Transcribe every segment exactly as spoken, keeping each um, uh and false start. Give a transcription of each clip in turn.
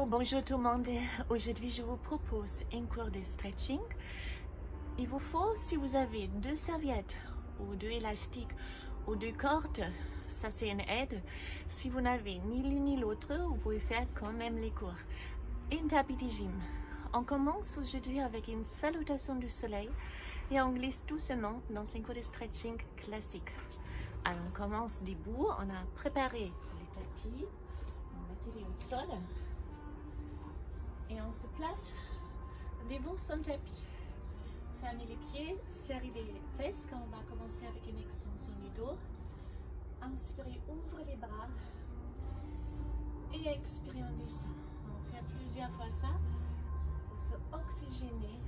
bonjour tout le monde. Aujourd'hui, je vous propose un cours de stretching. Il vous faut, si vous avez deux serviettes ou deux élastiques ou deux cordes, ça c'est une aide. Si vous n'avez ni l'une ni l'autre, vous pouvez faire quand même les cours. Un tapis de gym. On commence aujourd'hui avec une salutation du soleil et on glisse doucement dans un cours de stretching classique. Alors on commence debout, on a préparé les tapis, on met au sol. Et on se place devant son tapis. Fermez les pieds, serrez les fesses quand on va commencer avec une extension du dos. Inspirez, ouvrez les bras. Et expirez, on descend. On va faire plusieurs fois ça pour se oxygéner.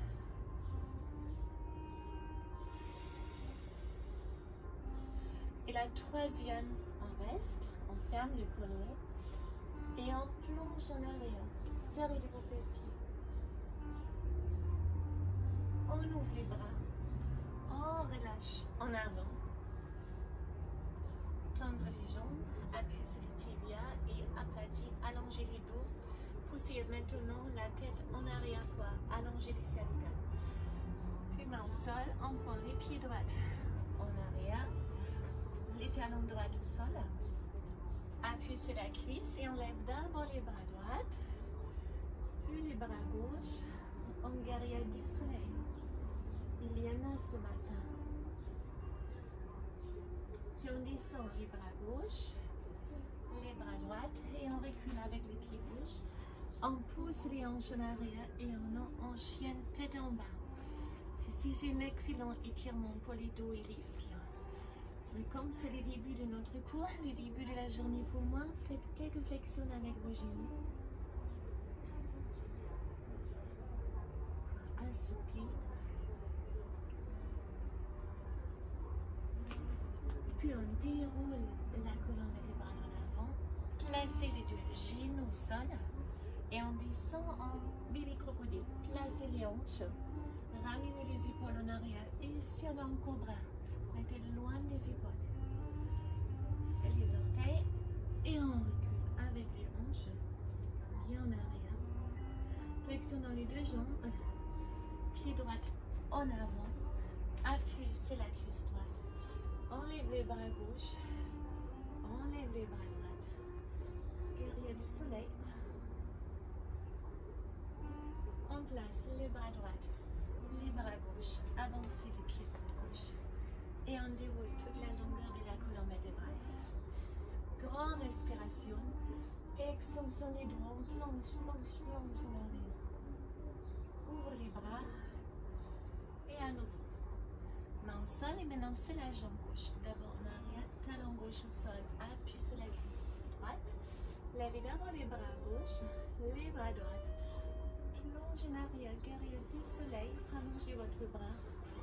Et la troisième, on reste, on ferme le poignet et on plonge en arrière. Serrez vos fessiers. On ouvre les bras. On relâche en avant. Tendre les jambes. Appuyez sur les tibias et aplatir. Allongez les dos. Poussez maintenant la tête en arrière pour allonger les cervicales. Puis main au sol. On prend les pieds droits en arrière. Les talons droits au sol. Appuyez sur la cuisse et on lève d'abord les bras droits. Puis les bras gauches en guerrier du soleil. Il y en a ce matin. Puis on descend les bras gauches, les bras droits et on recule avec les pieds gauches. On pousse les hanches en arrière et on enchaîne tête en bas. Ceci c'est un excellent étirement pour les dos et les ischions. Mais comme c'est le début de notre cours, le début de la journée pour moi, faites quelques flexions avec vos genoux. Assoupli. Puis on déroule la colonne vertébrale en avant. Placez les deux genoux au sol. Et on descend en baby crocodile. Placez les hanches. Ramenez les épaules en arrière. Et sur un cobra. Mettez loin des épaules. C'est les orteils. Et on recule avec les hanches. Bien en arrière. Flexion dans les deux jambes. Pied droit en avant, appuyez sur la cuisse droite, enlève les bras gauche, enlève les bras droits, guerrier du soleil, on place les bras droits, les bras gauche, avancez les pieds gauche et on déroule toute la longueur de la colonne vertébrale. Grande respiration, extension des doigts, plonge, plonge, plonge en arrière. Ouvre les bras. Et à nouveau. Main au sol et maintenant c'est la jambe gauche. D'abord en arrière, talon gauche au sol, appuyez sur la cuisse droite. Levez d'abord les bras gauche, les bras droits. Plonge en arrière, guerrier du soleil. Allongez votre bras.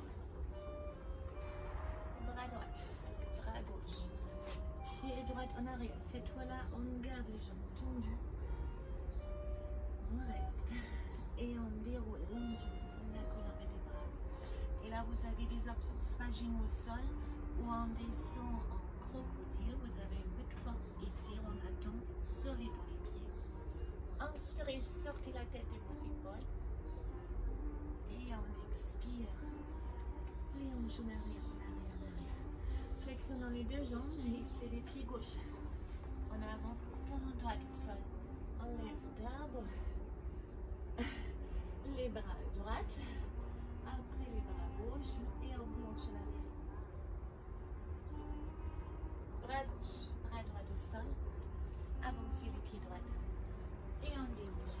Bras droit, bras gauche. Pied droit en arrière. Cette fois-là, on garde les jambes tendues. On reste. Et on déroule lentement la colonne vertébrale. Et là, vous avez des options, soit genoux au sol ou on descend en crocodile. Vous avez un peu de force ici, on attend sur les dos des pieds. Inspirez, sortez la tête de vos épaules. Et on expire. Les hanches en arrière, en arrière, en arrière. Flexion dans les deux jambes, laissez les pieds gauche. En avant, talon droit au sol. On lève d'abord les bras droits, après les bras gauche et on plonge en arrière. Bras gauche, bras droit au sol, avancez les pieds droits et on déroule.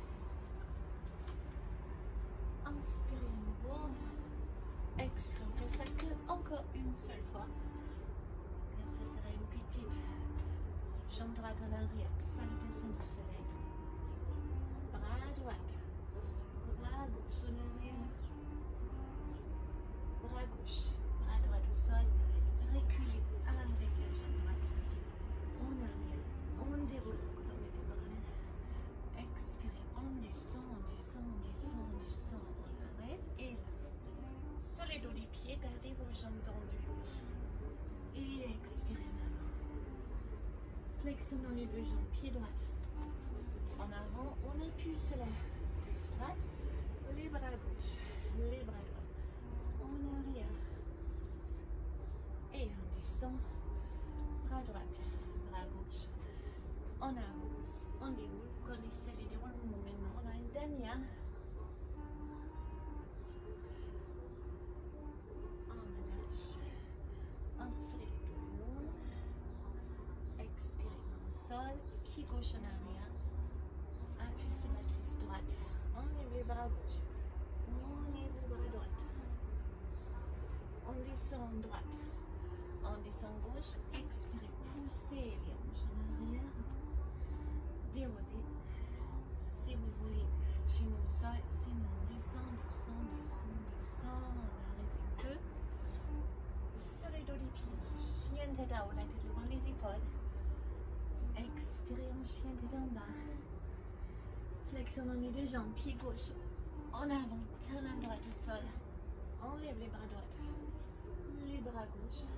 Inspirez à nouveau, expirez, on fait ça que encore une seule fois, car ça sera une petite jambe droite en arrière, salutation du soleil. Bras droit. Bras gauche en arrière, bras gauche, bras droit au sol, reculez avec la jambe droite, en arrière, on déroule la colonne vertébrale, expirez, on descend, on descend, on descend, on descend, on arrête et là, sur les dos des pieds, gardez vos jambes tendues et expirez en avant, flexion dans les deux jambes, pied droit, en avant, on appuie plus la cuisse droite, les bras gauche, les bras droits, en arrière. Et on descend, bras droite, bras gauche. On avance, on déroule, on essaie les déroulements maintenant. On a une dernière. On relâche. Inspirez le long. Expirez au sol. Pied gauche en arrière. Appuyez sur la cuisse droite. Enlève les bras gauche. Enlève les bras droite. On descend droite. On descend gauche. Expirez. Poussez les hanches en arrière. Déroulez. Si vous voulez, genou au sol, c'est bon. Descend, descend, descend, descend. On arrête un peu. Sur les dos des pieds. Chien tête à haut, la tête devant les épaules. Expirez en chien tête en bas. Flexion dans les deux jambes. Pied gauche en avant. Talon droit au sol. Enlève les bras droits. Les bras gauche.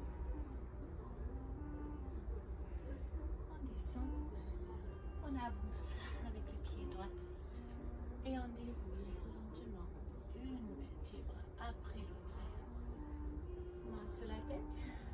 On descend. On avance avec le pied droit et on déroule lentement une vertèbre après l'autre. Main sur la tête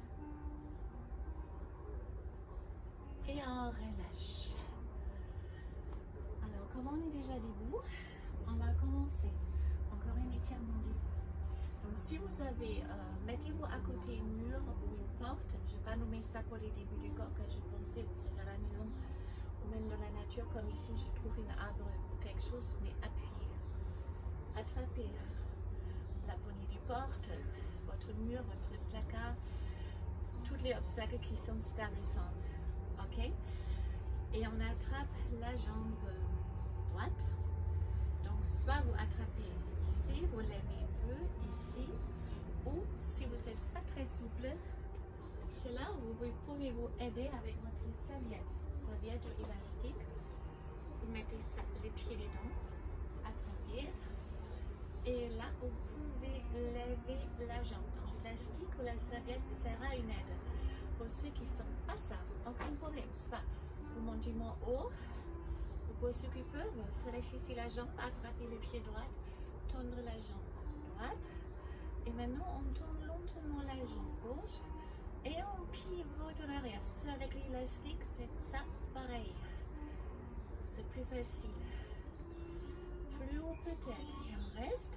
et on relâche. Alors, comme on est déjà debout, on va commencer. Encore un étirement debout. Donc, si vous avez, euh, mettez-vous à côté un mur ou une porte. Je n'ai pas nommé ça pour les débuts du corps, car je pensais vous êtes à la maison. Ou même dans la nature, comme ici, je trouve un arbre ou quelque chose, mais appuyez. Attrapez la poignée du porte, votre mur, votre placard, tous les obstacles qui sont stables ensemble. Ok? Et on attrape la jambe droite. Donc, soit vous attrapez ici, vous levez un peu ici, ou si vous n'êtes pas très souple, c'est là où vous pouvez vous aider avec votre serviette. Serviette ou élastique, vous mettez ça, les pieds dedans, attrapez, et là vous pouvez lever la jambe. Donc l'élastique ou la serviette sera une aide. Pour ceux qui ne sont pas ça, aucun problème. Soit vous montez moins haut, ou pour ceux qui peuvent, fléchissez la jambe, attrapez le pied droit, tendre la jambe droite, et maintenant on tourne lentement la jambe gauche. Et on pivote en arrière. Ceux avec l'élastique, faites ça pareil. C'est plus facile. Plus haut peut-être. Et on reste.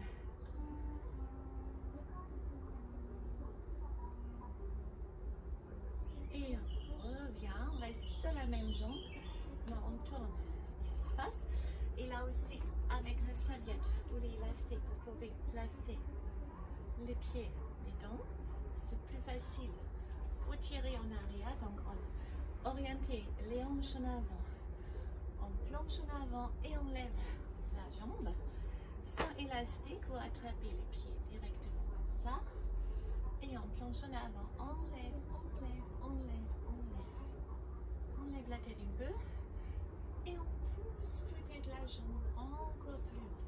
Et on revient. On reste sur la même jambe. Non, on tourne ici face. Et là aussi, avec la serviette ou l'élastique, vous pouvez placer les pieds dedans. C'est plus facile. Pour tirer en arrière, donc on oriente les hanches en avant, on planche en avant et on lève la jambe. Sans élastique, vous attrapez les pieds directement comme ça et on planche en avant, on lève, on lève, on lève, on lève. On lève la tête un peu et on pousse peut-être la jambe encore plus haut.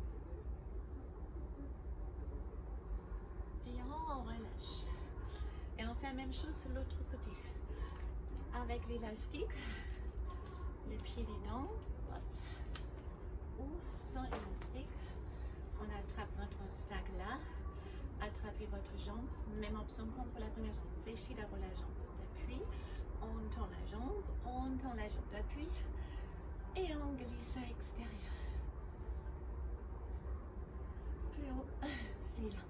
Et on relâche. Et on fait la même chose sur l'autre côté. Avec l'élastique, les pieds dedans, ou sans élastique, on attrape notre obstacle là, attrapez votre jambe, même option comme pour la première jambe, fléchis d'abord la jambe d'appui, on tend la jambe, on tend la jambe d'appui, et on glisse à l'extérieur. Plus haut, plus là.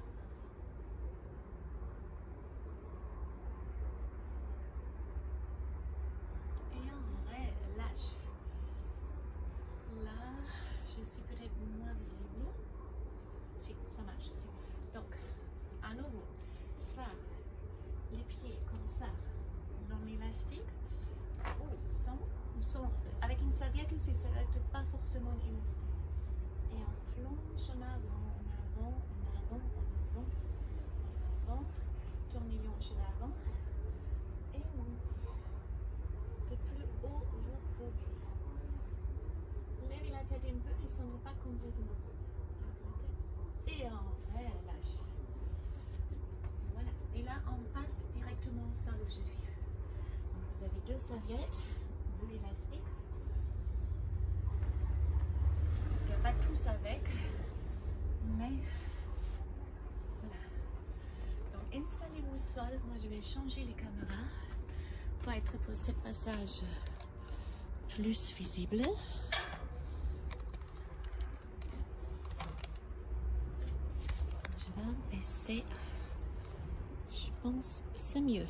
Là, je suis peut-être moins visible. Si, ça marche aussi. Donc, à nouveau, soit les pieds comme ça, dans l'élastique, ou sans, ou sans, avec une serviette aussi, ça va être pas forcément élastique. Et on plonge en avant, en avant, en avant, en avant, en avant, tournez les hanches en avant, et montez. Le plus haut vous pouvez. Levez la tête un peu, descendez pas complètement. Et on relâche. Voilà. Et là, on passe directement au sol aujourd'hui. Donc, vous avez deux serviettes, deux élastiques. tous avec, mais voilà. Donc installez-vous au sol. Moi je vais changer les caméras pour être pour ce passage plus visible. Je vais baisser. Je pense que c'est mieux.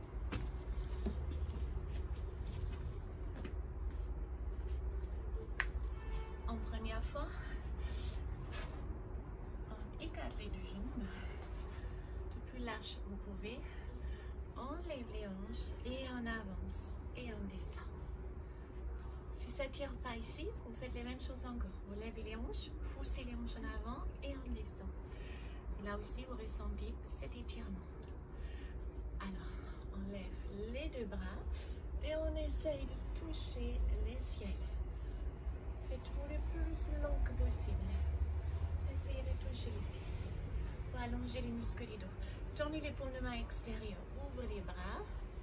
En première fois, on écarte les deux jambes. Le plus large vous pouvez. On lève les hanches et on avance et on descend. Si ça ne tire pas ici, vous faites les mêmes choses encore. Vous levez les hanches, poussez les hanches en avant et on descend. Et là aussi, vous ressentez cet étirement. Alors, on lève les deux bras et on essaye de toucher les ciels. Faites-vous le plus long que possible. Essayez de toucher les ciels. Pour allonger les muscles du dos. Tournez les paumes de main extérieures. Ouvrez les bras.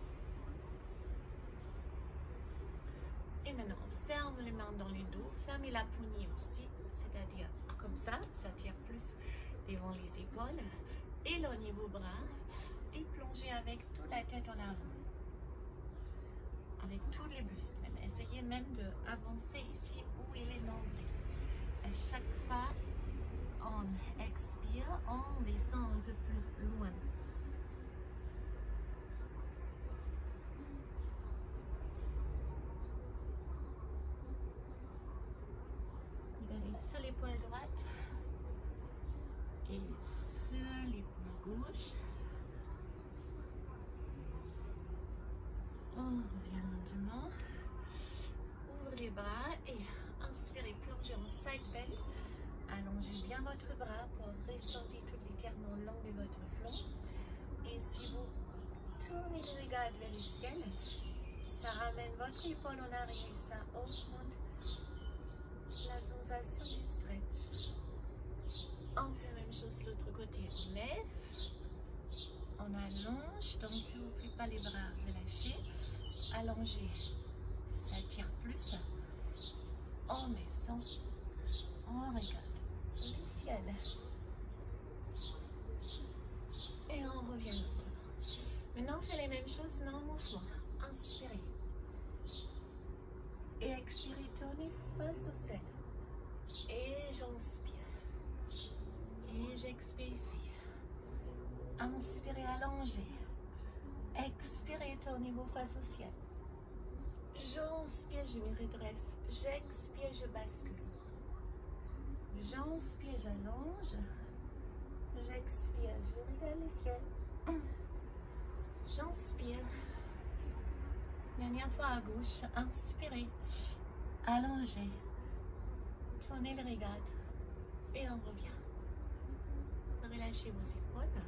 Et maintenant, ferme les mains dans le dos. Fermez la poignée aussi. C'est-à-dire comme ça. Ça tire plus devant les épaules. Éloignez vos bras. Et plongez avec toute la tête en avant. Avec tous les bustes même. Essayez même d'avancer ici où il est nombril. À chaque fois, on expire, on descend un peu plus loin. Regardez sur l'épaule droite et sur l'épaule gauche. On revient lentement. Ouvrez les bras et inspirez, plongez en side bend. Allongez bien votre bras pour ressentir tout l'étirement long de votre flanc. Et si vous tournez le regard vers le ciel, ça ramène votre épaule en arrière et ça augmente la sensation du stretch. On fait la même chose de l'autre côté. On lève, on allonge, donc si vous ne pouvez pas les bras relâchés, allongez, ça tire plus. On descend, on regarde le ciel et on revient lentement. Maintenant on fait les mêmes choses mais en mouvement. Inspirez et expirez, tournez face au ciel et j'inspire et j'expire ici. Inspirez, allongez, expirez, tournez-vous face au ciel. J'inspire, je me redresse, j'expire, je bascule. J'inspire, j'allonge. J'expire, je regarde le ciel. J'inspire. Dernière fois à gauche. Inspirez. Allongez. Tournez le regard. Et on revient. Relâchez vos épaules.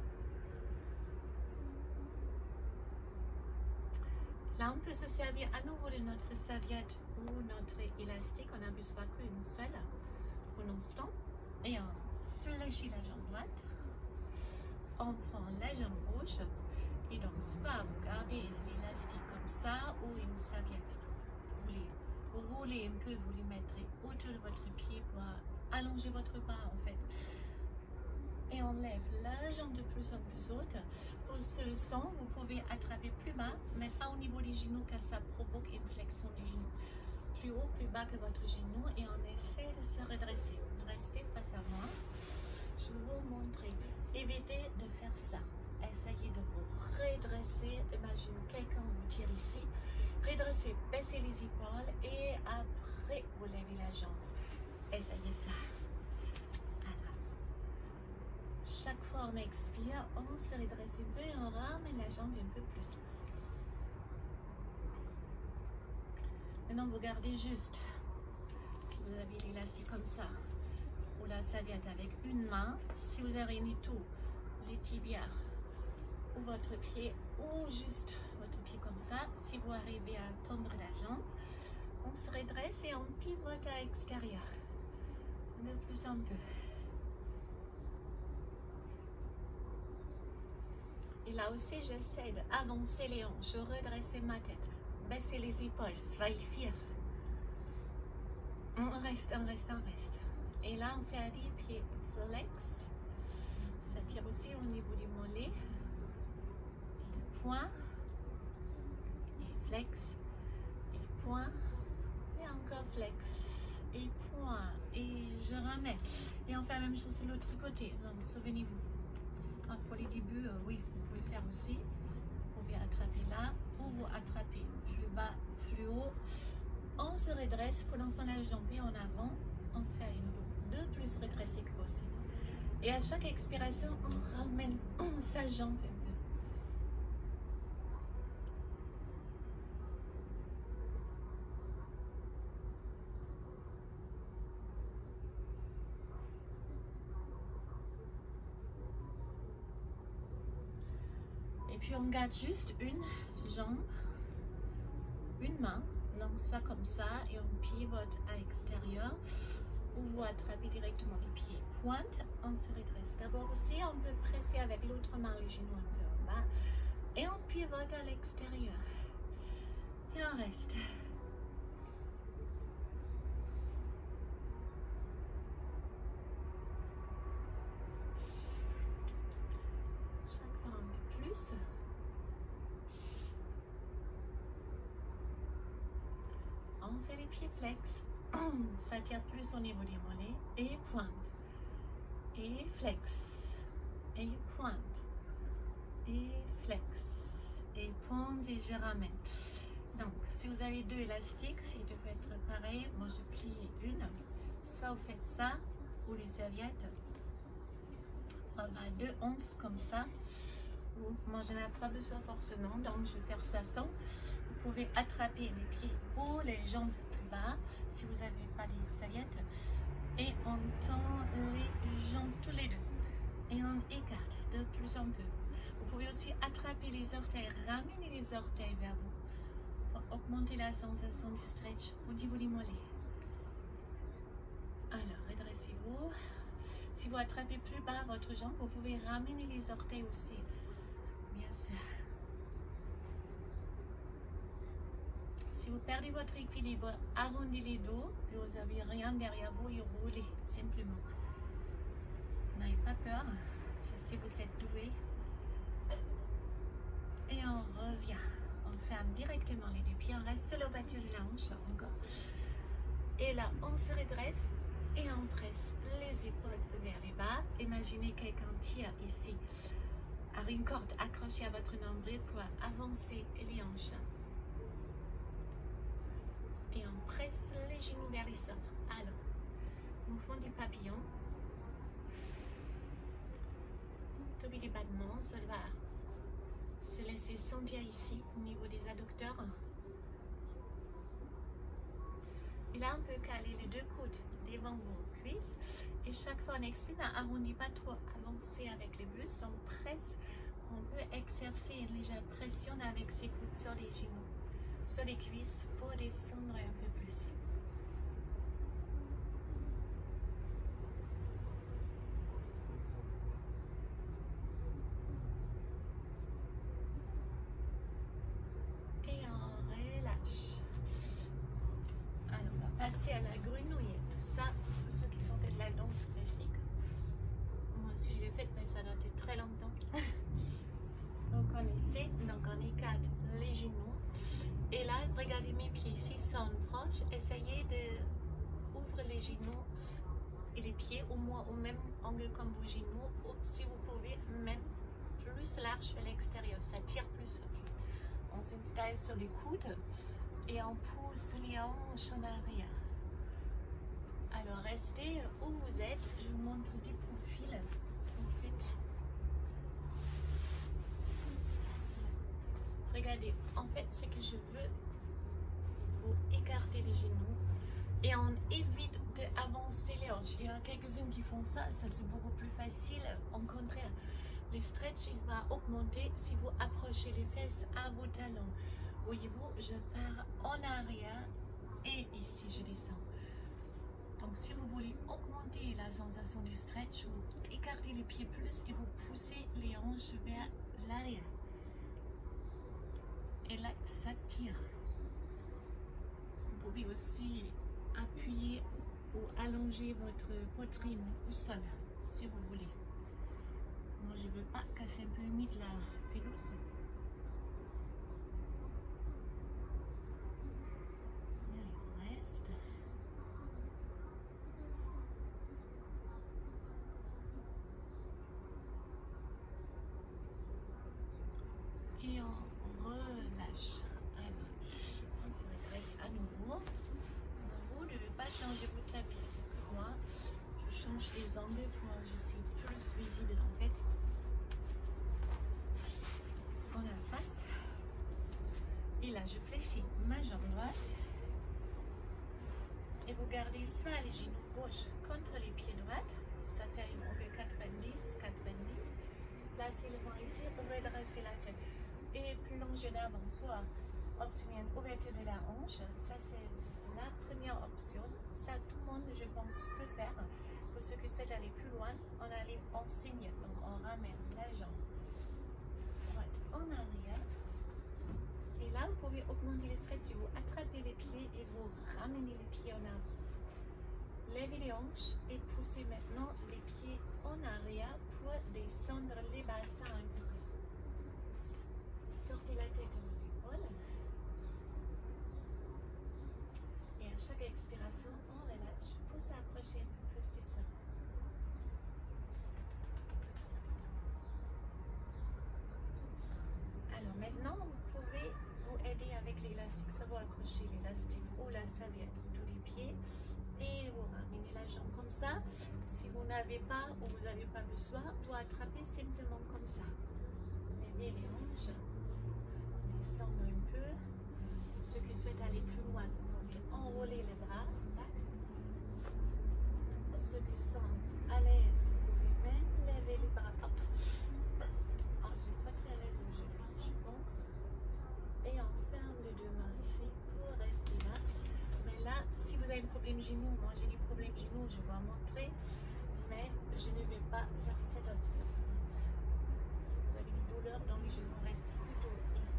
Là, on peut se servir à nouveau de notre serviette ou notre élastique. On n'abuse pas qu'une seule. Pour l'instant, et on fléchit la jambe droite, on prend la jambe gauche et donc soit vous gardez l'élastique comme ça ou une serviette, vous les roulez un peu, vous les mettrez autour de votre pied pour allonger votre bras en fait, et on lève la jambe de plus en plus haute. Pour ce son, vous pouvez attraper plus bas mais pas au niveau des genoux car ça provoque une flexion des genoux. Plus haut, plus bas que votre genou et on essaie de se redresser. Restez face à moi. Je vais vous montrer. Évitez de faire ça. Essayez de vous redresser. Imaginez quelqu'un vous tire ici. Redressez, baissez les épaules et après vous levez la jambe. Essayez ça. Alors, chaque fois on expire, on se redresse un peu et on ramène la jambe un peu plus. Maintenant, vous gardez juste, vous avez l'élastique comme ça, ou la serviette avec une main. Si vous avez ni tout, les tibias, ou votre pied, ou juste votre pied comme ça, si vous arrivez à tendre la jambe, on se redresse et on pivote à l'extérieur. De plus en peu. Et là aussi, j'essaie d'avancer les hanches, redresser ma tête. Baissez les épaules, soyez fiers. On reste, on reste, on reste. Et là, on fait un pied flex. Ça tire aussi au niveau du mollet. Et point. Et flex. Et point. Et encore flex. Et point. Et je ramène. Et on fait la même chose sur l'autre côté. Donc, souvenez-vous. Alors, pour les débuts, euh, oui, vous pouvez faire aussi. Vous pouvez attraper là. Ou vous attrapez plus bas, plus haut. On se redresse, prononçant la jambe en avant. On fait une boucle de plus redressée que possible. Et à chaque expiration, on ramène sa jambe un peu. Et puis on garde juste une jambe, une main, donc soit comme ça, et on pivote à l'extérieur, ou vous attrapez directement les pieds pointe, on se redresse. D'abord aussi, on peut presser avec l'autre main les genoux un peu en bas, et on pivote à l'extérieur. Et on reste. Chaque fois un peu plus. On fait les pieds flex. Ça tire plus au niveau des mollets. Et pointe. Et flex. Et pointe. Et flex. Et pointe et je ramène. Donc, si vous avez deux élastiques, ça devrait être pareil. Moi, je plie une. Soit vous faites ça, ou les serviettes. On va deux onces comme ça. Moi, je n'ai pas besoin forcément, donc je vais faire ça sans. Vous pouvez attraper les pieds ou les jambes plus bas si vous n'avez pas les serviettes. Et on tend les jambes tous les deux. Et on écarte de plus en plus. Vous pouvez aussi attraper les orteils, ramener les orteils vers vous pour augmenter la sensation du stretch au niveau du mollet. Alors, redressez-vous. Si vous attrapez plus bas votre jambe, vous pouvez ramener les orteils aussi. Bien sûr. Si vous perdez votre équilibre, arrondissez les dos, et vous n'avez rien derrière vous et roulez simplement. N'ayez pas peur, je sais que vous êtes doué. Et on revient. On ferme directement les deux pieds, on reste sur l'ouverture de la hanche encore. Et là, on se redresse et on presse les épaules vers les bas. Imaginez quelqu'un tire ici à une corde accrochée à votre nombril pour avancer les hanches. Et on presse les genoux vers les centres. Alors, mouvement du papillon. Tobi du battement, ça va se laisser sentir ici au niveau des adducteurs. Et là, on peut caler les deux coudes devant vos cuisses. Et chaque fois, on expire, on n'arrondit pas trop, avancer avec les bustes. On presse, on peut exercer une légère pression avec ses coudes sur les genoux, sur les cuisses pour descendre un peu plus. Et on relâche. Alors, on va passer à la grenouille. Tout ça, ceux qui sont fait de la danse classique. Moi aussi, je l'ai fait, mais ça date de très longtemps. Donc, on essaie, donc on écarte les genoux. Et là, regardez mes pieds, s'ils sont proches, essayez d'ouvrir les genoux et les pieds au moins au même angle comme vos genoux, ou si vous pouvez, même plus large à l'extérieur, ça tire plus. On s'installe sur les coudes et on pousse les hanches en arrière. Alors, restez où vous êtes, je vous montre des profils. En fait, regardez, en fait, ce que je veux, vous écarter les genoux et on évite d'avancer les hanches. Il y a quelques-unes qui font ça, ça c'est beaucoup plus facile. Au contraire, le stretch il va augmenter si vous approchez les fesses à vos talons. Voyez-vous, je pars en arrière et ici je descends. Donc si vous voulez augmenter la sensation du stretch, vous écartez les pieds plus et vous poussez les hanches vers l'arrière. Et là, ça tire. Vous pouvez aussi appuyer ou allonger votre poitrine au sol si vous voulez. Moi je veux pas casser un peu humide la pelouse. Et on relâche. Alors, on se redresse à nouveau. Vous ne devez pas changer votre tapis. C'est que moi, je change les angles pour que je suis plus visible en fait. On a la face. Et là, je fléchis ma jambe droite. Et vous gardez ça, les genoux gauche contre les pieds droits. Ça fait une angle quatre-vingt-dix, quatre-vingt-dix. Placez le bras ici, redressez la tête. Et plonger d'avant pour obtenir une ouverture de la hanche. Ça, c'est la première option. Ça, tout le monde, je pense, peut faire. Pour ceux qui souhaitent aller plus loin, on allait en signe. Donc, on ramène la jambe droite en arrière. Et là, vous pouvez augmenter les stretch si vous attrapez les pieds et vous ramenez les pieds en avant. Levez les hanches et poussez maintenant les pieds en arrière pour descendre les bassins un peu plus. Sortez la tête aux épaules. Et à chaque expiration, on relâche pour s'approcher un peu plus du sol. Alors maintenant, vous pouvez vous aider avec l'élastique. Ça va accrocher l'élastique ou la serviette tous les pieds et vous ramenez la jambe comme ça. Si vous n'avez pas ou vous n'avez pas besoin, vous attrapez simplement comme ça. Levez les hanches. Descendre un peu. Ceux qui souhaitent aller plus loin, vous pouvez enrouler les bras. Ceux qui sont à l'aise, vous pouvez même lever les bras. Hop. Oh, je suis pas très à l'aise où je marche, je pense. Et on ferme les deux mains ici pour rester là. Mais là, si vous avez un problème genou, moi j'ai des problèmes genoux, je vais montrer. Mais je ne vais pas faire cette option. Si vous avez des douleurs dans les genoux, restez plutôt ici.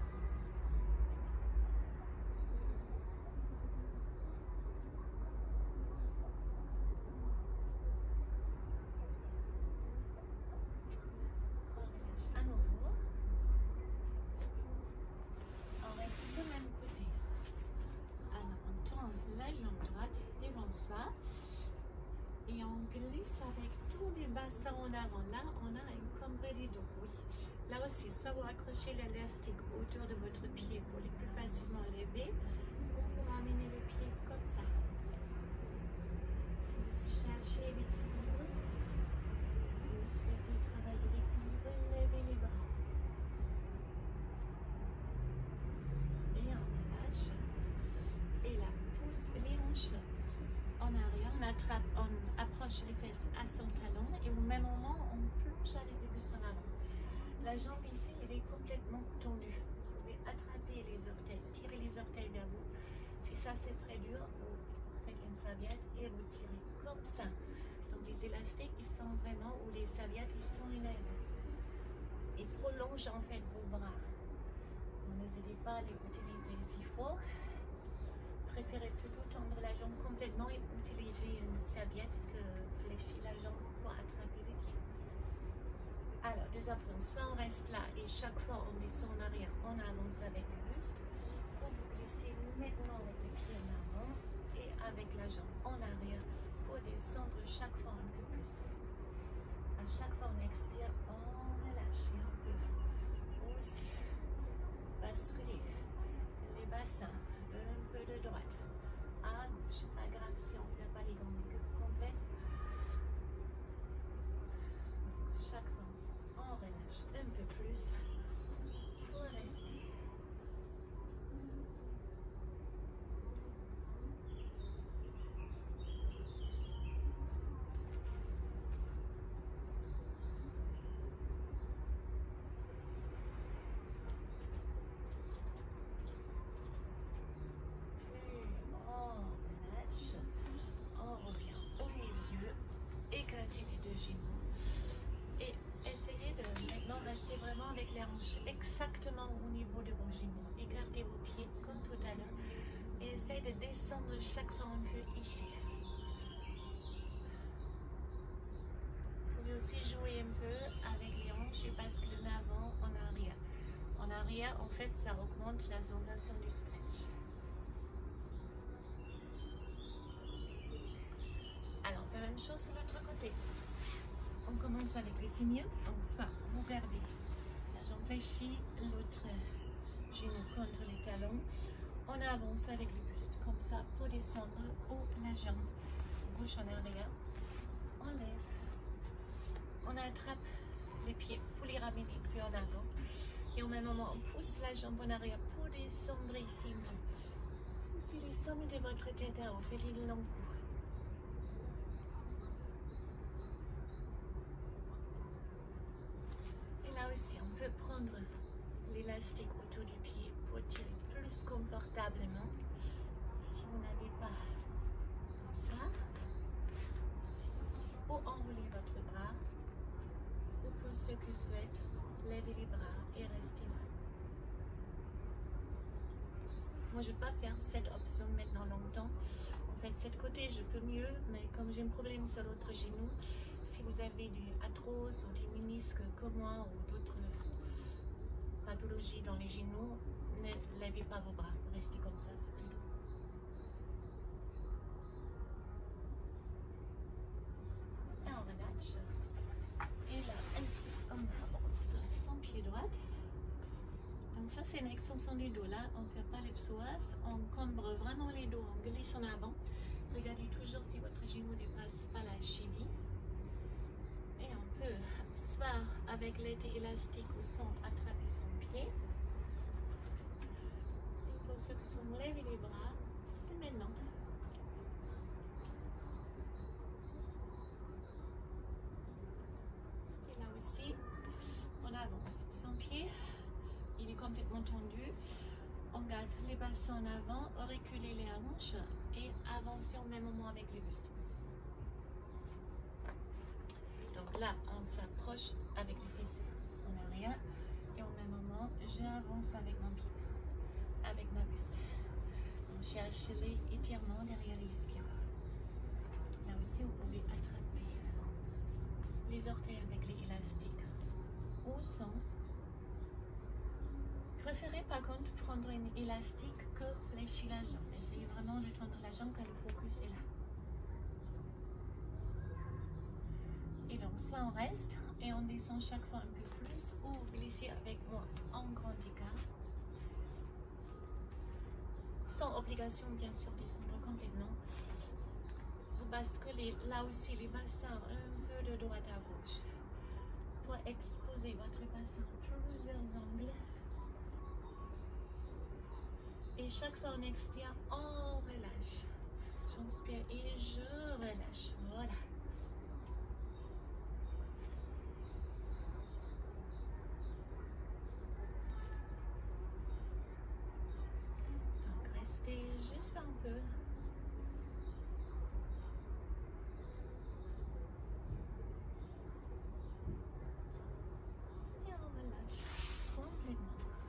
Et on glisse avec tous les bassins en avant. Là, on a une cambrée des dos. Oui. Là aussi, soit vous accrochez l'élastique autour de votre pied pour les plus facilement lever, ou vous ramenez les pieds comme ça. Si vous cherchez l'équilibre, vous souhaitez travailler l'équilibre, levez les bras. Et on relâche. Et là, pousse les hanches en arrière, on attrape, on approche les fesses à son talon et au même moment, on plonge avec les buste en avant. La jambe ici, elle est complètement tendue. Vous pouvez attraper les orteils, tirer les orteils vers vous. Si ça c'est très dur, vous faites une serviette et vous tirez comme ça. Donc les élastiques, ils sont vraiment, ou les serviettes, ils sont élevés. Ils prolongent en fait vos bras. N'hésitez pas à les utiliser s'il faut. Préférez plutôt tendre la jambe complètement et utiliser une serviette que fléchir la jambe pour attraper les pieds. Alors, deux options. Soit on reste là et chaque fois on descend en arrière, on avance avec le buste. Ou vous glissez maintenant avec les pieds en avant et avec la jambe en arrière pour descendre chaque fois un peu plus. À chaque fois on expire, on relâche et on peut aussi basculer les bassins. Un peu de droite à gauche, pas grave si on ne fait pas les gammes complètes. Chaque fois, on relâche un peu plus pour rester. Exactement au niveau de vos genoux. Écartez vos pieds comme tout à l'heure et essayez de descendre chaque fois un peu ici. aussi jouer un peu avec les hanches et basculer en avant, en arrière. En arrière, en fait, ça augmente la sensation du stretch. Alors, on fait la même chose sur l'autre côté. On commence avec les signaux. Donc, soit regardez, la jambe fléchie, l'autre genou contre les talons. On avance avec le buste, comme ça, pour descendre haut la jambe. Gauche en arrière. On lève. On attrape les pieds pour les ramener plus en avant. Et au même moment, on pousse la jambe en arrière pour descendre ici. Poussez le sommet de votre tête à haut. Faites les longs coups. Aussi, on peut prendre l'élastique autour du pied pour tirer plus confortablement. Si vous n'avez pas comme ça, ou enrouler votre bras, ou pour ceux qui souhaitent, levez les bras et restez là. Moi, je ne vais pas faire cette option maintenant longtemps. En fait, cette côté, je peux mieux, mais comme j'ai un problème sur l'autre genou, si vous avez du arthrose ou du ménisque comme moi ou d'autres pathologies dans les genoux, ne levez pas vos bras, restez comme ça, c'est plus doux. Et on relâche. Et là, ainsi, on avance son pied droit. Donc ça, c'est une extension du dos. Là, on ne fait pas les psoas, on cambre vraiment les dos, on glisse en avant. Regardez toujours si votre genou ne dépasse pas la cheville. Soit avec l'été élastique ou sans attraper son pied. Et pour ceux qui sont levés les bras, c'est maintenant. Et là aussi, on avance. Son pied, il est complètement tendu. On garde les bassins en avant, reculer les hanches et avancer au même moment avec les bustes. Donc là, on s'approche avec les fessiers en arrière et au même moment, j'avance avec mon pied, avec ma buste. On cherche les étirements derrière les ischios. Là aussi, vous pouvez attraper les orteils avec les élastiques ou sans. Préférez par contre prendre une élastique que fléchir la jambe. Essayez vraiment de tendre la jambe quand le focus est là. Et donc, soit on reste et on descend chaque fois un peu plus ou glissez avec moi en grand écart. Sans obligation, bien sûr, de descendre complètement. Vous basculez là aussi les bassins un peu de droite à gauche pour exposer votre bassin à plusieurs angles. Et chaque fois on expire, on relâche. J'inspire et je relâche. Voilà. Donc restez juste un peu. Et on relâche complètement.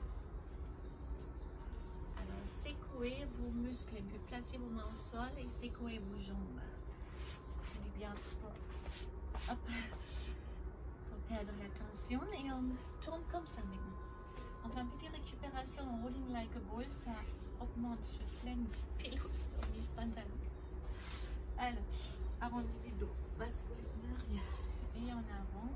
Secouez vos muscles, puis placez vos mains au sol et secouez vos jambes. C'est bien pour, hop, pour perdre la tension et on tourne comme ça maintenant. On fait une petite récupération en rolling like a ball, ça augmente, je flemme pilous sur mes pantalons. Alors, arrondis les dos, basculez en arrière et en avant.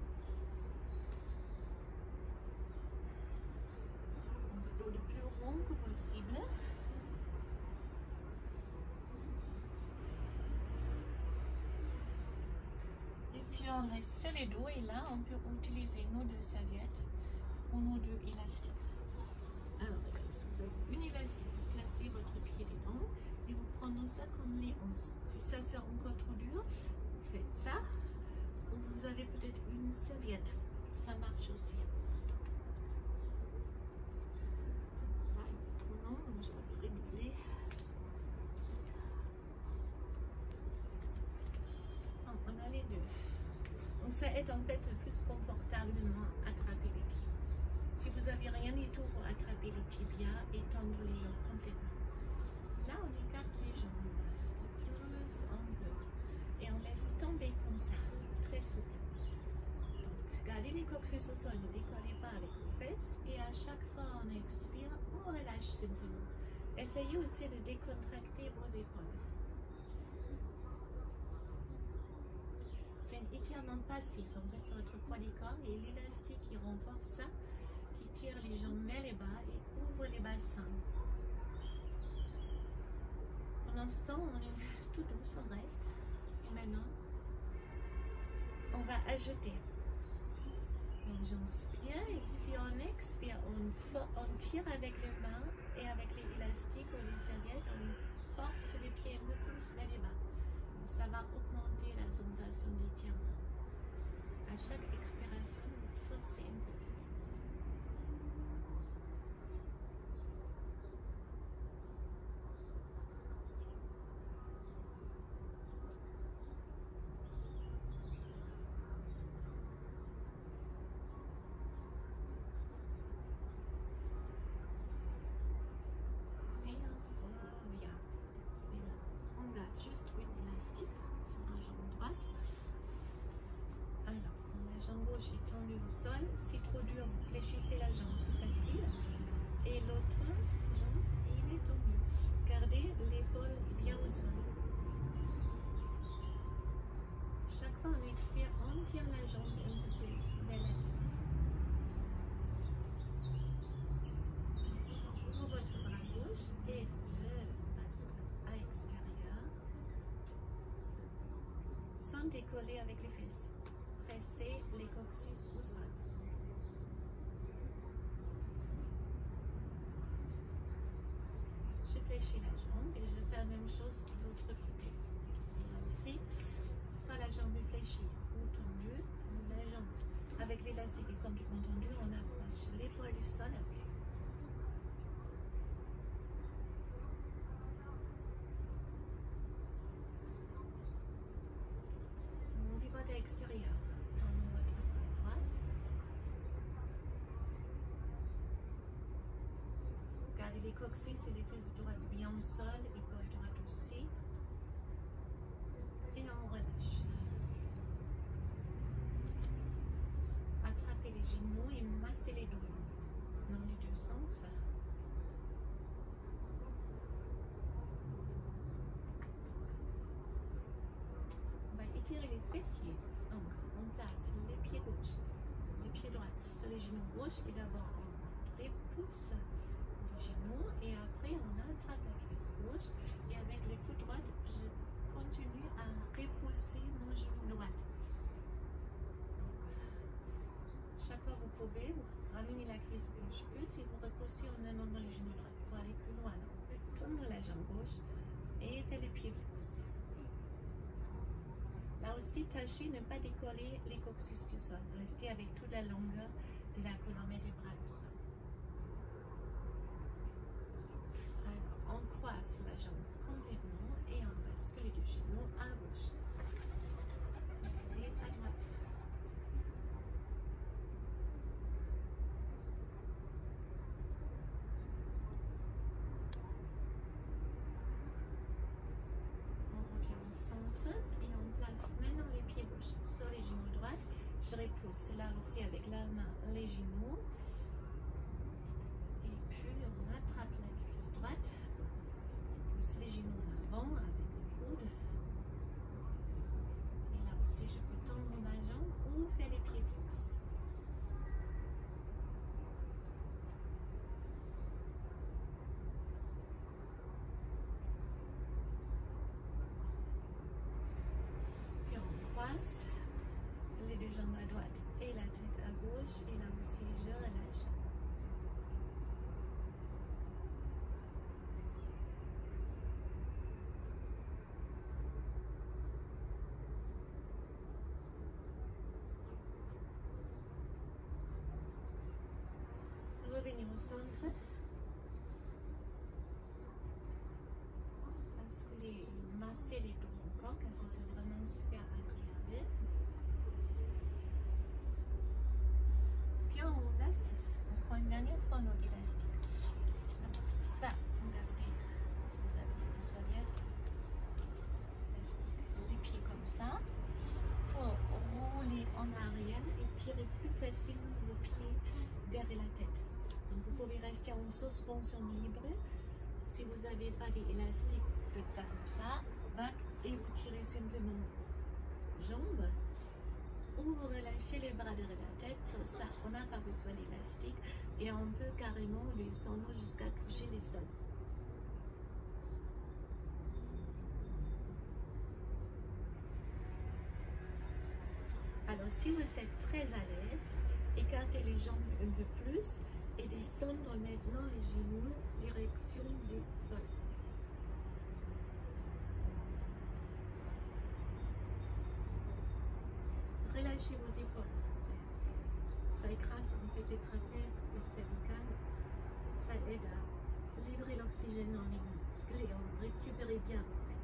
Le dos le plus rond que possible. On reste sur les dos et là on peut utiliser nos deux serviettes ou nos deux élastiques. Alors regardez, si vous avez une élastique, vous placez votre pied dedans et vous prenez ça comme les onces. Si ça c'est encore trop dur, vous faites ça ou vous avez peut-être une serviette, ça marche aussi. Là, il est trop long, donc je vais réguler. Donc on a les deux. Donc ça aide en fait plus confortablement à attraper les pieds. Si vous n'avez rien du tout pour attraper les tibias et tendre les jambes complètement. Là on écarte les jambes plus en bleu et on laisse tomber comme ça, très souple. Gardez les coccyx au sol, ne décollez pas avec vos fesses. Et à chaque fois on expire, on relâche simplement. Essayez aussi de décontracter vos épaules. C'est un étirement passif. En fait, c'est votre poids du corps et l'élastique qui renforce ça, qui tire les jambes vers les bas et ouvre les bassins. Pendant ce temps, on est tout douce, on reste. Et maintenant, on va ajouter. Donc j'inspire et si on expire, on, on tire avec les mains et avec les élastiques ou les serviettes, on force les pieds un peu plus vers les bas. Donc ça va augmenter la sensation d'étirement. À chaque expiration, vous forcez un peu. Juste une élastique sur la jambe droite. Alors, la jambe gauche est tendue au sol. Si trop dur, vous fléchissez la jambe, plus facile. Et l'autre jambe, il est tendu. Gardez l'épaule bien au sol. Chaque fois on expire, on tire la jambe un peu plus vers la tête. Ouvrez votre bras gauche et sans décoller avec les fesses. Pressez les coccyx au sol. Je fléchis la jambe et je fais la même chose de l'autre côté. Ici, soit la jambe est fléchie ou tendue, la jambe avec l'élastique est complètement tendue, on approche l'épaule du sol. Extérieur. On ouvre votre main droite. Gardez les coccyx et les fesses droites bien au sol, épaule droite aussi. Et on relâche. Attrapez les genoux et massez les dos. Dans les deux sens. On va étirer les fessiers. Donc, on place les pieds gauche, les pieds droits sur les genoux gauche et d'abord on repousse les genoux et après on attrape la cuisse gauche et avec les coudes droits, je continue à repousser mon genou droit. Chaque fois vous pouvez, vous ramenez la cuisse gauche plus et vous repoussez en amenant les genoux droits pour aller plus loin. Donc, on peut tendre la jambe gauche et faire les pieds fixes. Là aussi, tâchez de ne pas décoller les coccyx du sol. Restez avec toute la longueur de la colonne vertébrale du sol. Alors, on croise la jambe complètement et on bascule les deux genoux à gauche et à droite. On revient au centre. Maintenant les pieds gauche sur les genoux droits, je repousse là aussi avec la main les genoux et puis on attrape la cuisse droite, on pousse les genoux en avant avec les coudes et là aussi je peux tendre ma jambe ou faire les pieds fixes. Les deux jambes à droite et la tête à gauche et là aussi je relâche. Revenez au centre. Basculez, massez les dos encore car ça c'est vraiment super agréable. Puis on assiste. On prend une dernière fois nos élastiques. Ça, regardez, si vous avez une serviette, élastique, les pieds comme ça, pour rouler en arrière et tirer. tirez plus facilement vos pieds derrière la tête. Donc vous pouvez rester en suspension libre. Si vous n'avez pas d'élastique, faites ça comme ça, back, et vous tirez simplement jambes. Ou vous relâchez les bras derrière la tête, comme ça on n'a pas besoin d'élastique et on peut carrément descendre jusqu'à toucher les sols. Alors si vous êtes très à l'aise, écartez les jambes un peu plus et descendre maintenant les genoux direction du sol. Relâchez vos épaules. Ça écrase en fait les trapèzes, les cervicales. Ça aide à libérer l'oxygène dans les muscles et on récupère bien.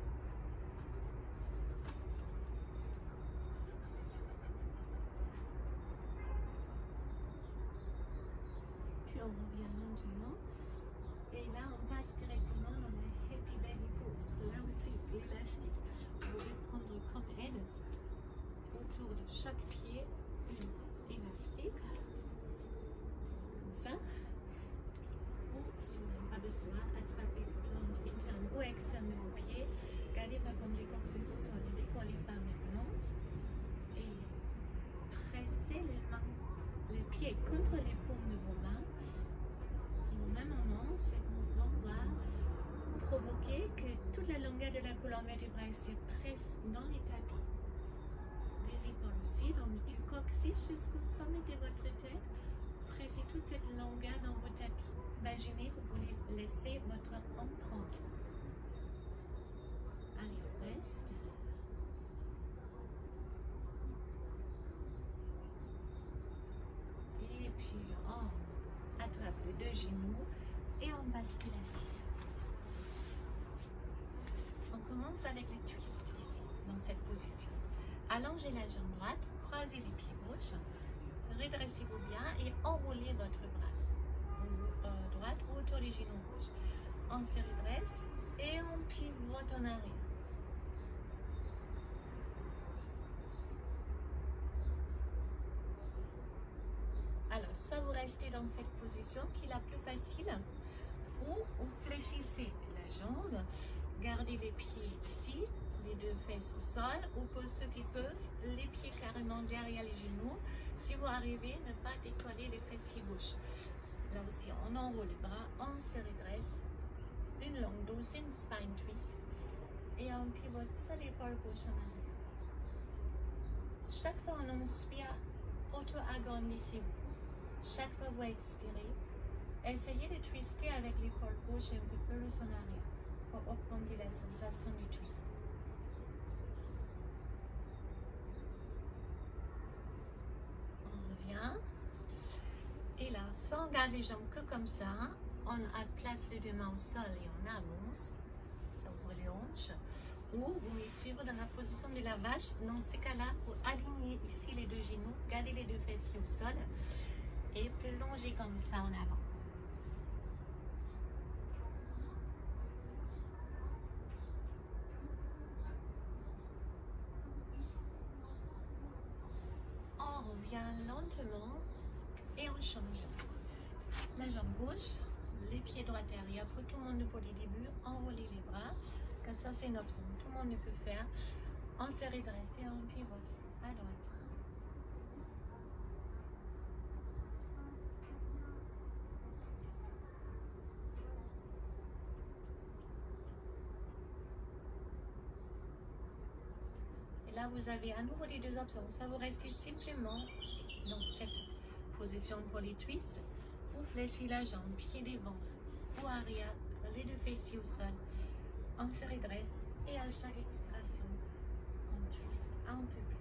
Puis on revient lentement. Et là, on passe directement dans la Happy Belly Pose. Là aussi, l'élastique. Vous pouvez prendre comme aide autour de chaque pied une élastique. Comme ça. Ou si vous n'avez pas besoin, attrapez le plan interne ou externe de vos pieds. Gardez pas comme des coccyx au sol. Ne décollez pas maintenant. Et pressez les mains, les pieds contre les paumes de vos mains. Au même moment, ce mouvement va provoquer que toute la longueur de la colonne vertébrale se presse dans les tapis. Les épaules aussi, donc du coccyx jusqu'au sommet de votre tête. Pressez toute cette longueur dans vos tapis. Imaginez que vous voulez laisser votre empreinte. Allez, on reste. Et puis on attrape les deux genoux et on bascule assise. On commence avec les twists ici, dans cette position. Allongez la jambe droite, croisez les pieds gauche, redressez-vous bien et enroulez votre bras euh, droite autour des genoux gauche. On se redresse et on pivote en arrière. Alors, soit vous restez dans cette position qui est la plus facile, ou vous fléchissez la jambe, gardez les pieds ici, les deux fesses au sol, ou pour ceux qui peuvent, les pieds carrément derrière les genoux. Si vous arrivez, ne pas décoller les fessiers gauche. Là aussi, on enroule les bras, on se redresse, une longue douce, une spine twist, et on pivote sur l'épaule gauche en arrière. Chaque fois on inspire, auto-agrandissez-vous. Chaque fois que vous expirez, essayez de twister avec l'épaule gauche un peu plus en arrière pour augmenter la sensation du twist. On revient. Et là, soit on garde les jambes que comme ça, on place les deux mains au sol et on avance, ça ouvre les hanches, ou vous me suivez dans la position de la vache. Dans ces cas-là, vous alignez ici les deux genoux, gardez les deux fessiers au sol et plongez comme ça en avant. On revient lentement et on change. La jambe gauche, les pieds droits derrière. Pour tout le monde pour les débuts, enroulez les bras, car ça c'est une option. Tout le monde ne peut faire. On se redresse et on pivote à droite. Et là, vous avez à nouveau les deux options. Ça vous restez simplement dans cette position pour les twists. Vous fléchez la jambe, pied devant ou arrière, les deux fessiers au sol. On se redresse et à chaque expiration, on twist un peu plus.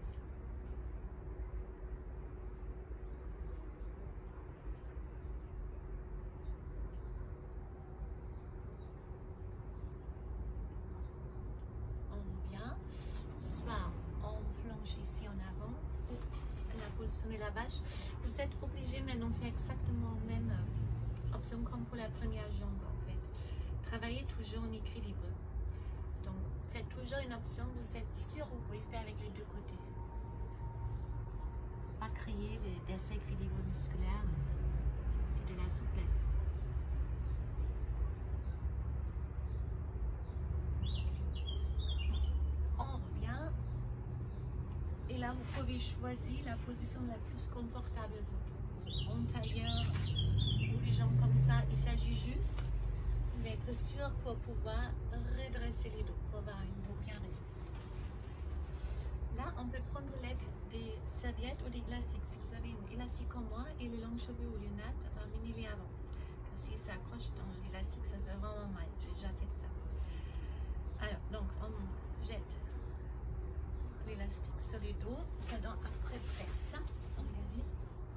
On revient, soit on plonge ici en avant ou la position de la vache. Vous êtes obligé maintenant de faire exactement la même option comme pour la première jambe en fait. Travaillez toujours en équilibre. Donc faites toujours une option, vous êtes sûr que vous pouvez faire avec les deux côtés. Pas créer des cet équilibre musculaire, aussi de la souplesse. On revient. Et là, vous pouvez choisir la position la plus confortable pour vous. En tailleur ou les jambes comme ça, il s'agit juste d'être sûr pour pouvoir redresser les dos, pour avoir une peau bien redressée. Là, on peut prendre l'aide des serviettes ou des élastiques. Si vous avez une élastique comme moi et les longs cheveux ou les nattes, ramenez-les avant. Si ça accroche dans l'élastique, ça fait vraiment mal. J'ai déjà fait ça. Alors, donc, on jette l'élastique sur les dos. Ça donne après presse. Regardez.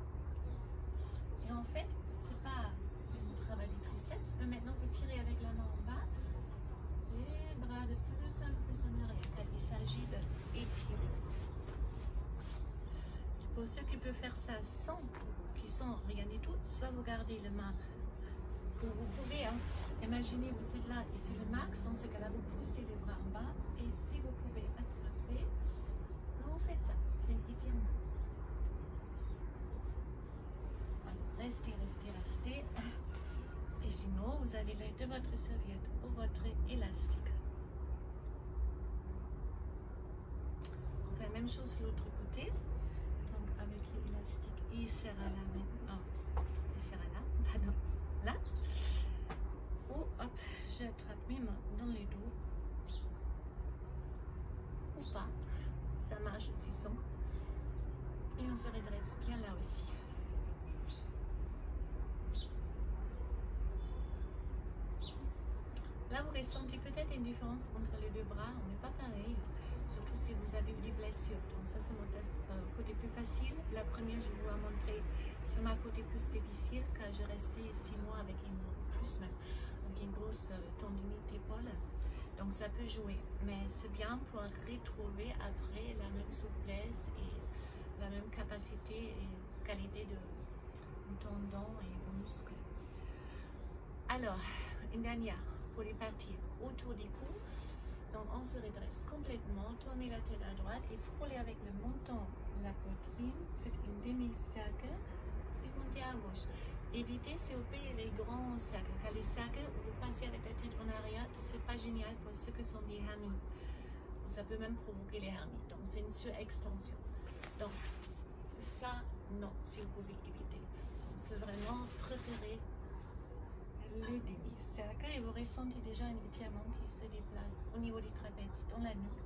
Et en fait, c'est pas un travail du triceps, mais maintenant vous tirez avec la main en bas. Les bras de plus en plus en arrière. Il s'agit d'étirer. Pour ceux qui peuvent faire ça sans, qui sont rien du tout, soit vous gardez le main. Vous, vous pouvez, hein, imaginez vous êtes là et c'est le max, dans ce cas-là vous poussez les bras en bas et si vous pouvez attraper, vous faites ça, c'est un étirement. Restez, restez, restez. Et sinon, vous avez l'aide de votre serviette ou votre élastique. On fait la même chose de l'autre côté. Donc avec l'élastique, il sera là maintenant. Il sera là, pardon, là. Ou hop, j'attrape mes mains dans les dos. Ou pas. Ça marche aussi son. Et on se redresse bien là aussi. Là, vous ressentez peut-être une différence entre les deux bras. On n'est pas pareil, surtout si vous avez eu des blessures. Donc ça, c'est mon euh, côté plus facile. La première, je vous ai montré, c'est ma côté plus difficile, car j'ai resté six mois avec une, plus même, avec une grosse euh, tendinite d'épaule. Donc ça peut jouer, mais c'est bien pour retrouver après la même souplesse et la même capacité et qualité de tendons et de muscles. Alors, une dernière. Pour les parties autour du cou, donc on se redresse complètement, tournez la tête à droite et frôlez avec le menton la poitrine, faites une demi-cercle et montez à gauche. Évitez s'il vous plaît les grands cercles, car les cercles où vous passez avec la tête en arrière, c'est pas génial pour ceux qui sont des hernies. Ça peut même provoquer les hernies, donc c'est une surextension. Donc ça, non, si vous pouvez éviter. C'est vraiment préféré les demi-cercles et vous ressentez déjà un étirement qui se déplace au niveau du trapèze dans la nuque.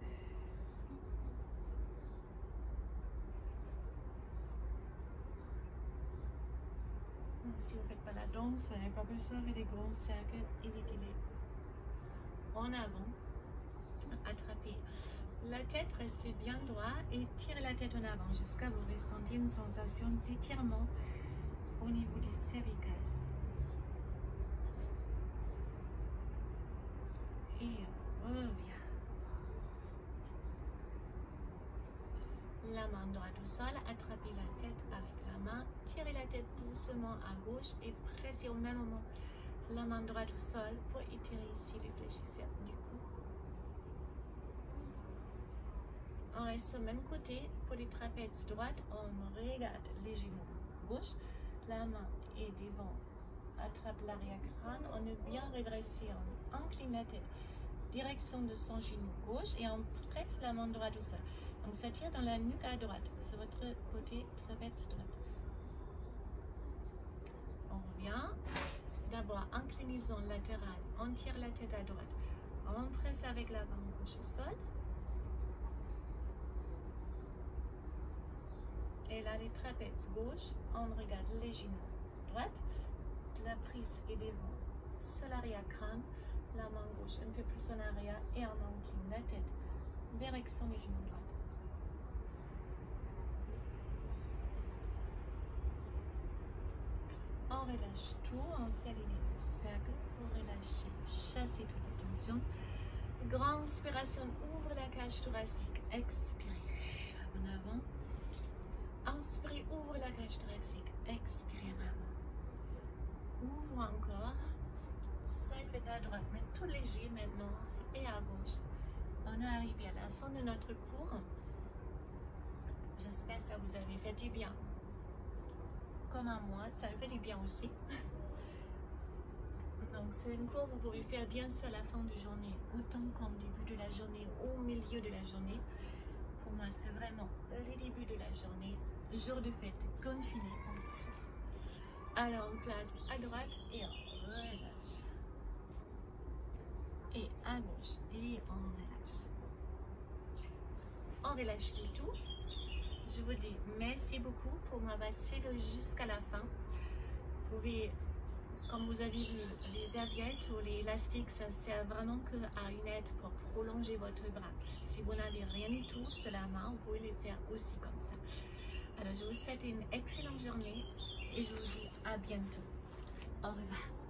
Donc, si vous ne faites pas la danse, vous n'avez pas besoin de des grands cercles, évitez-les. En avant, attrapez la tête, restez bien droit et tirez la tête en avant jusqu'à vous ressentir une sensation d'étirement au niveau du cervical. Et revient. La main droite au sol, attrapez la tête avec la main, tirez la tête doucement à gauche et pressez au même moment la main droite au sol pour étirer ici les fléchisseurs du cou. On reste au même côté pour les trapèzes droites, on regarde les genoux gauche, la main est devant, attrape l'arrière-crâne, on est bien redressé, on incline la tête. Direction de son genou gauche et on presse la main droite au sol. Donc ça tire dans la nuque à droite, c'est votre côté trapèze droite. On revient, d'abord inclinaison latérale, on tire la tête à droite, on presse avec la main gauche au sol. Et là les trapèzes gauche, on regarde les genoux droite, la prise est devant sur l'arrière-crâne. La main gauche un peu plus en arrière et on incline la tête, direction les genoux droits. On relâche tout, on fait les cercles pour relâcher, chasser toute la tension. Grande inspiration, ouvre la cage thoracique, expirez en avant. Inspirez, ouvre la cage thoracique, expirez en avant. Ouvre encore. Faites à droite, mais tout léger maintenant et à gauche. On est arrivé à la fin de notre cours. J'espère que ça vous avait fait du bien. comme à moi, ça me fait du bien aussi. Donc c'est un cours que vous pouvez faire bien sûr à la fin de journée, autant qu'en début de la journée, au milieu de la journée. Pour moi, c'est vraiment le début de la journée, jour de fête, confiné en plus. Alors on place à droite et on relâche. Et à gauche et on relâche. On relâche du tout. Je vous dis merci beaucoup pour m'avoir suivi jusqu'à la fin. Vous pouvez, comme vous avez vu, les serviettes ou les élastiques, ça sert vraiment que à une aide pour prolonger votre bras. Si vous n'avez rien du tout sur la main, vous pouvez les faire aussi comme ça. Alors je vous souhaite une excellente journée et je vous dis à bientôt. Au revoir.